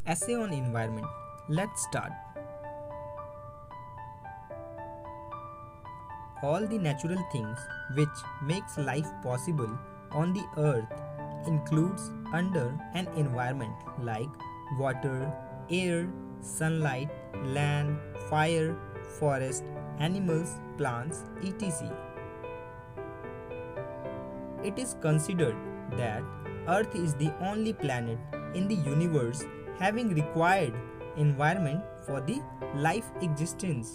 Essay on environment. Let's start. All the natural things which makes life possible on the earth includes under an environment like water, air, sunlight, land, fire, forest, animals, plants, etc. It is considered that Earth is the only planet in the universe having required environment for the life existence.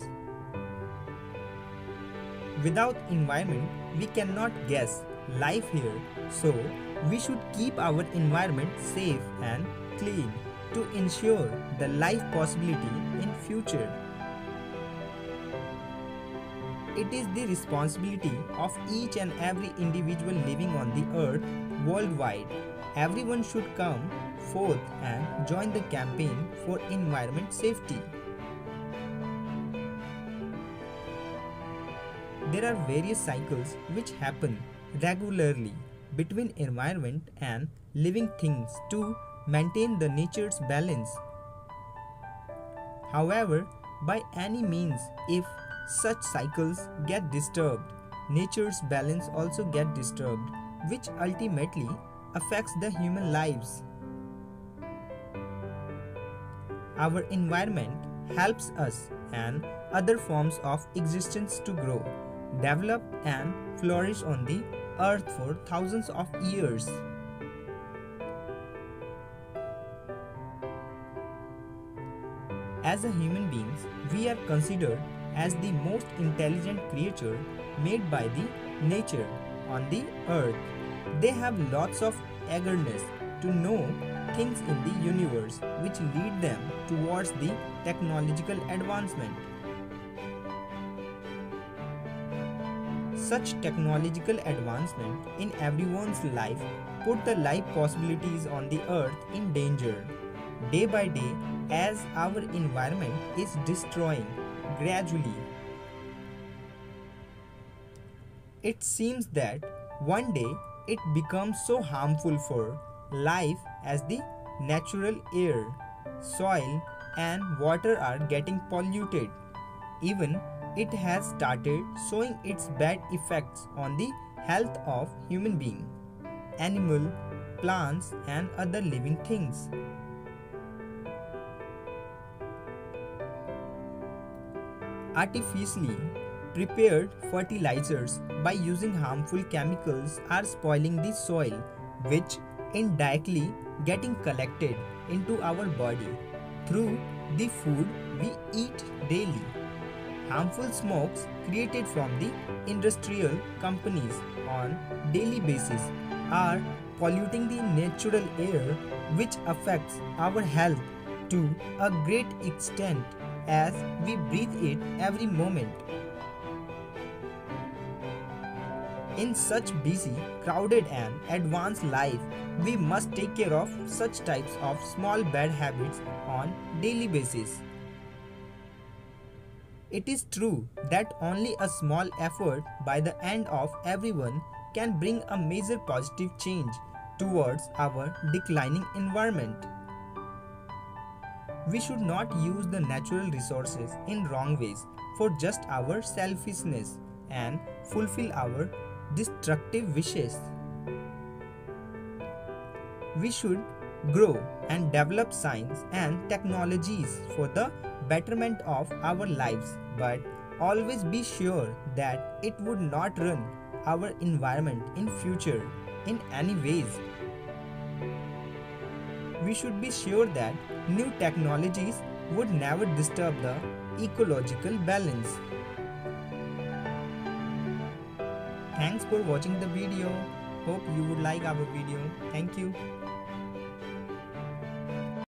Without environment, we cannot guess life here, so we should keep our environment safe and clean to ensure the life possibility in future. It is the responsibility of each and every individual living on the earth worldwide. Everyone should come forth and join the campaign for environment safety. There are various cycles which happen regularly between environment and living things to maintain the nature's balance. However, by any means, if such cycles get disturbed, nature's balance also get disturbed, which ultimately affects the human lives. Our environment helps us and other forms of existence to grow, develop and flourish on the earth for thousands of years. As a human beings, we are considered as the most intelligent creature made by the nature on the earth. They have lots of eagerness to know things in the universe which lead them towards the technological advancement. Such technological advancement in everyone's life put the life possibilities on the earth in danger. Day by day, as our environment is destroying gradually. It seems that one day it becomes so harmful for life as the natural air, soil and water are getting polluted. Even it has started showing its bad effects on the health of human being, animal, plants and other living things. Artificially prepared fertilizers by using harmful chemicals are spoiling the soil, which indirectly getting collected into our body through the food we eat daily. Harmful smokes created from the industrial companies on daily basis are polluting the natural air, which affects our health to a great extent as we breathe it every moment. In such busy, crowded and advanced life, we must take care of such types of small bad habits on daily basis. It is true that only a small effort by the end of everyone can bring a major positive change towards our declining environment. We should not use the natural resources in wrong ways for just our selfishness and fulfill our destructive wishes. We should grow and develop science and technologies for the betterment of our lives, but always be sure that it would not run our environment in future in any ways. We should be sure that new technologies would never disturb the ecological balance. Thanks for watching the video. Hope you would like our video. Thank you.